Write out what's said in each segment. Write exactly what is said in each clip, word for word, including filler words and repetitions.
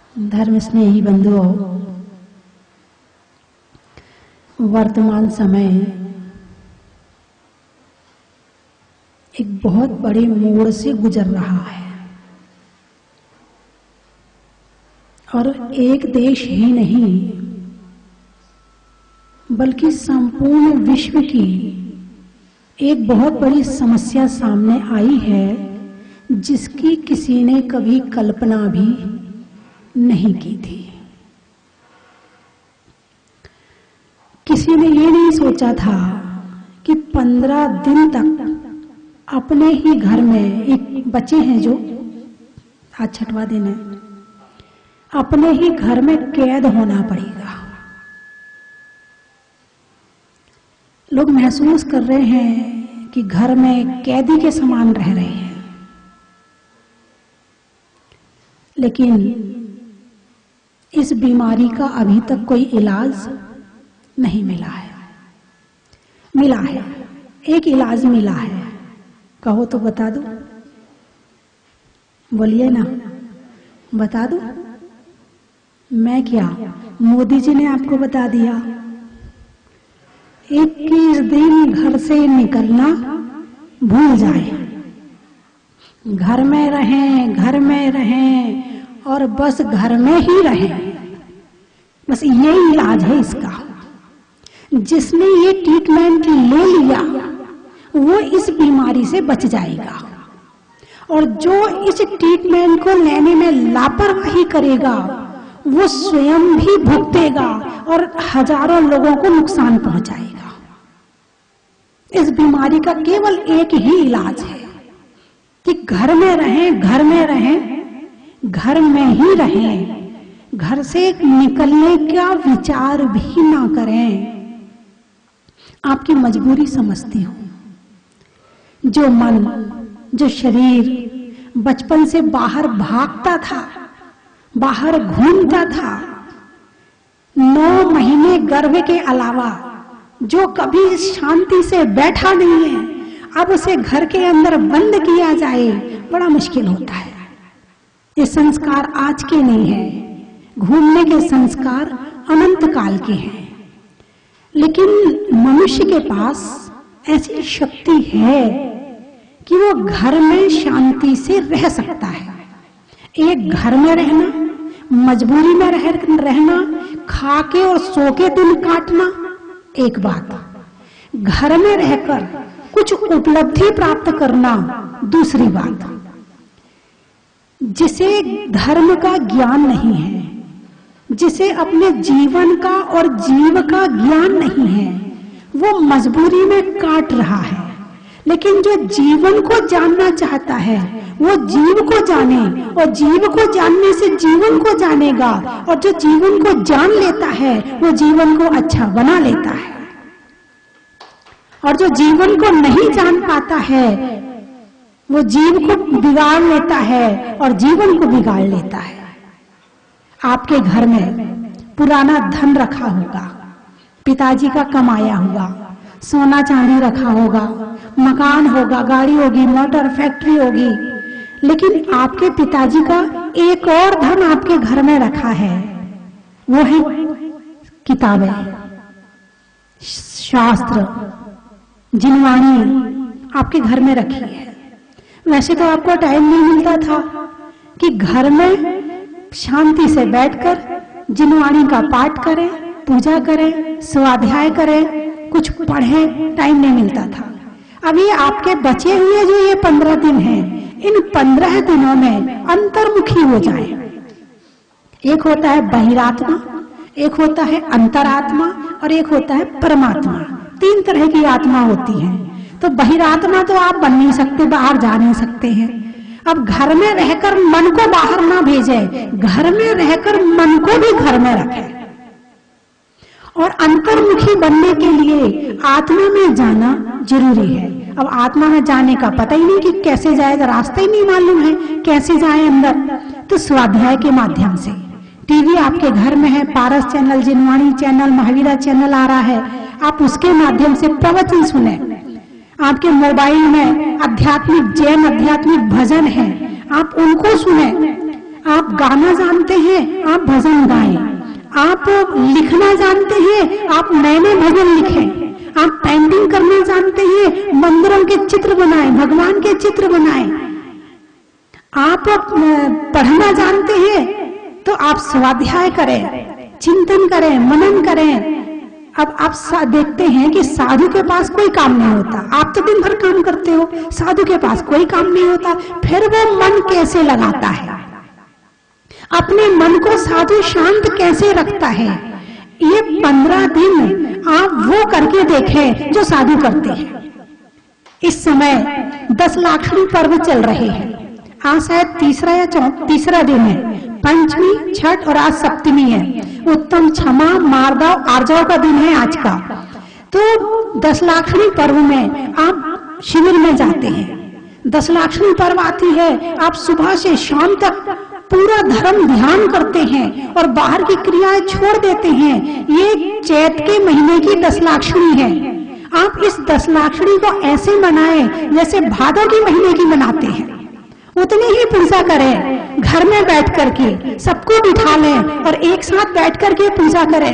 धर्म स्नेही बंधुओं, वर्तमान समय एक बहुत बड़े मोड़ से गुजर रहा है और एक देश ही नहीं बल्कि संपूर्ण विश्व की एक बहुत बड़ी समस्या सामने आई है जिसकी किसी ने कभी कल्पना भी नहीं की थी। किसी ने ये नहीं सोचा था कि पंद्रह दिन तक अपने ही घर में, एक बच्चे हैं जो आज छठवां दिन है, अपने ही घर में कैद होना पड़ेगा। लोग महसूस कर रहे हैं कि घर में कैदी के समान रह रहे हैं, लेकिन इस बीमारी का अभी तक कोई इलाज नहीं मिला है। मिला है, एक इलाज मिला है, कहो तो बता दो, बोलिए ना, बता दो। मैं क्या, मोदी जी ने आपको बता दिया। इक्कीस दिन घर से निकलना भूल जाए, घर में रहें, घर में रहें और बस घर में ही रहें। बस ये इलाज है इसका। जिसने ये ट्रीटमेंट ले लिया वो इस बीमारी से बच जाएगा, और जो इस ट्रीटमेंट को लेने में लापरवाही करेगा वो स्वयं भी भुगतेगा और हजारों लोगों को नुकसान पहुंचाएगा। इस बीमारी का केवल एक ही इलाज है कि घर में रहें, घर में रहें, घर में ही रहें, घर से निकलने का विचार भी ना करें। आपकी मजबूरी समझती हूं। जो मन, जो शरीर बचपन से बाहर भागता था, बाहर घूमता था, नौ महीने गर्भ के अलावा जो कभी शांति से बैठा नहीं है, अब उसे घर के अंदर बंद किया जाए, बड़ा मुश्किल होता है। ये संस्कार आज के नहीं है, घूमने के संस्कार अनंत काल के हैं। लेकिन मनुष्य के पास ऐसी शक्ति है कि वो घर में शांति से रह सकता है। एक घर में रहना, मजबूरी में रह, रहना, खा के और सो के दिन काटना एक बात, घर में रहकर कुछ उपलब्धि प्राप्त करना दूसरी बात। जिसे धर्म का ज्ञान नहीं है, जिसे अपने जीवन का और जीव का ज्ञान नहीं है, वो मजबूरी में काट रहा है। लेकिन जो जीवन को जानना चाहता है वो जीव को जाने, और जीव को जानने से जीवन को जानेगा, और जो जीवन को जान लेता है वो जीवन को अच्छा बना लेता है, और जो जीवन को नहीं जान पाता है वो जीव को बिगाड़ लेता है और जीवन को बिगाड़ लेता है। आपके घर में पुराना धन रखा होगा, पिताजी का कमाया हुआ, सोना चांदी रखा होगा, मकान होगा, गाड़ी होगी, मोटर, फैक्ट्री होगी, लेकिन आपके पिताजी का एक और धन आपके घर में रखा है, वो है किताबें, शास्त्र, जिनवाणी आपके घर में रखी है। वैसे तो आपको टाइम नहीं मिलता था कि घर में शांति से बैठकर जिनवाणी का पाठ करें, पूजा करें, स्वाध्याय करें, कुछ पढ़ें, टाइम नहीं मिलता था। अभी आपके बचे हुए जो ये पंद्रह दिन हैं, इन पंद्रह दिनों में अंतर्मुखी हो जाए। एक होता है बहिरात्मा, एक होता है अंतरात्मा, और एक होता है परमात्मा। तीन तरह की आत्मा होती है। तो बहिरात्मा तो आप बन नहीं सकते, बाहर जा नहीं सकते हैं। अब घर में रहकर मन को बाहर ना भेजे, घर में रहकर मन को भी घर में रखे। और अंतर्मुखी बनने के लिए आत्मा में जाना जरूरी है। अब आत्मा में जाने का पता ही नहीं कि कैसे जाए, रास्ता ही नहीं मालूम है कैसे जाए अंदर, तो स्वाध्याय के माध्यम से। टीवी आपके घर में है, Paras channel, Jinvani channel, Mahavira channel आ रहा है, आप उसके माध्यम से प्रवचन सुने। आपके मोबाइल में आध्यात्मिक, जैन आध्यात्मिक भजन है, आप उनको सुने। आप गाना जानते हैं, आप भजन गाएं। आप लिखना जानते हैं, आप नए नए भजन लिखें। आप पेंटिंग करना जानते हैं, मंदिरों के चित्र बनाएं, भगवान के चित्र बनाएं। आप पढ़ना जानते हैं तो आप स्वाध्याय करें, चिंतन करें, मनन करें। अब आप देखते हैं कि साधु के पास कोई काम नहीं होता। आप तो दिन भर काम करते हो, साधु के पास कोई काम नहीं होता। फिर वो मन कैसे लगाता है, अपने मन को साधु शांत कैसे रखता है? ये पंद्रह दिन आप वो करके देखें जो साधु करते हैं। इस समय दस लाखड़ी पर्व चल रहे हैं। आज शायद तीसरा या चौथा तीसरा दिन है, पंचमी, छठ और आज सप्तमी है। उत्तम, क्षमा, मार्दव, आर्जव का दिन है आज का। तो दस लाखड़ी पर्व में आप शिविर में जाते हैं। दस लाखड़ी पर्व आती है, आप सुबह से शाम तक पूरा धर्म ध्यान करते हैं और बाहर की क्रियाएं छोड़ देते हैं। ये चैत के महीने की दस लाखड़ी है। आप इस दस लाखड़ी को ऐसे मनाएं जैसे भादव के महीने की मनाते हैं। उतनी ही पूजा करें, घर में बैठ करके सबको बिठा लें और एक साथ बैठ करके पूजा करें,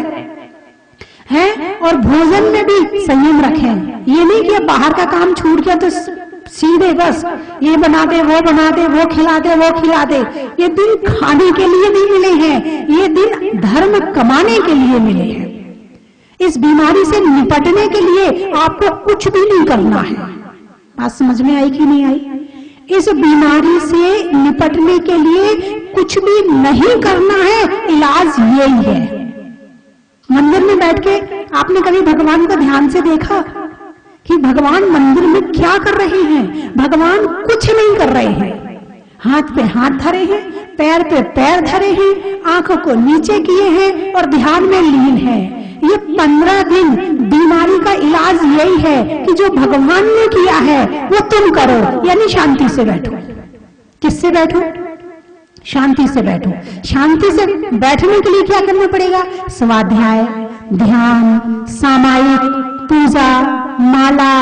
हैं? और भोजन में भी संयम रखें। ये नहीं कि बाहर का काम छूट गया तो सीधे बस ये बना दे, वो बना दे, वो खिला दे, वो खिला दे। ये दिन खाने के लिए नहीं मिले हैं, ये दिन धर्म कमाने के लिए मिले हैं। इस बीमारी से निपटने के लिए आपको कुछ भी नहीं करना है। बात समझ में आई कि नहीं आई? इस बीमारी से निपटने के लिए कुछ भी नहीं करना है, इलाज यही है। मंदिर में बैठ के आपने कभी भगवान को ध्यान से देखा कि भगवान मंदिर में क्या कर रहे हैं? भगवान कुछ नहीं कर रहे हैं। हाथ पे हाथ धरे हैं, पैर पे पैर धरे हैं, आंखों को नीचे किए हैं और ध्यान में लीन है। ये पंद्रह दिन बीमारी का इलाज यही है कि जो भगवान ने किया है वो तुम करो, यानी शांति से बैठो। किससे बैठो? शांति से बैठो। शांति से बैठने के लिए क्या करना पड़ेगा? स्वाध्याय, ध्यान, सामायिक, पूजा, माला,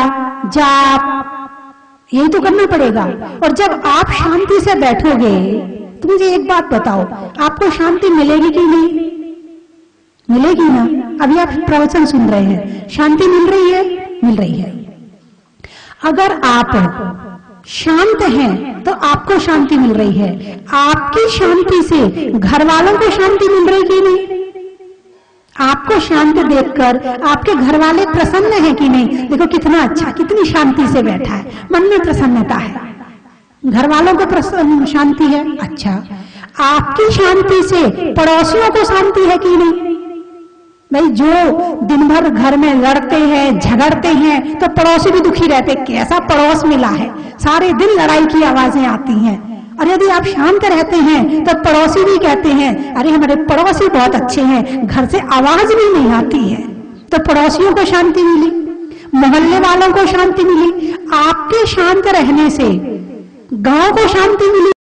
जाप, यही तो करना पड़ेगा। और जब आप शांति से बैठोगे तो मुझे एक बात बताओ, आपको शांति मिलेगी कि नहीं? मिलेगी ना? अभी आप प्रवचन सुन रहे हैं, शांति मिल रही है? मिल रही है। अगर आप शांत हैं तो आपको शांति मिल रही है। आपकी शांति से घर वालों को शांति मिल रही कि नहीं? आपको शांत देखकर आपके घर वाले प्रसन्न हैं कि नहीं? देखो कितना अच्छा, कितनी शांति से बैठा है, मन में प्रसन्नता है, घर वालों को प्रसन्न शांति है। अच्छा, आपकी शांति से पड़ोसियों को शांति है कि नहीं? भाई जो दिन भर घर में लड़ते हैं, झगड़ते हैं, तो पड़ोसी भी दुखी रहते। कैसा पड़ोस मिला है, सारे दिन लड़ाई की आवाजें आती हैं। और यदि आप शांत रहते हैं तो पड़ोसी भी कहते हैं अरे हमारे पड़ोसी बहुत अच्छे हैं, घर से आवाज भी नहीं आती है। तो पड़ोसियों को शांति मिली, मोहल्ले वालों को शांति मिली। आपके शांत रहने से गांव को शांति मिली।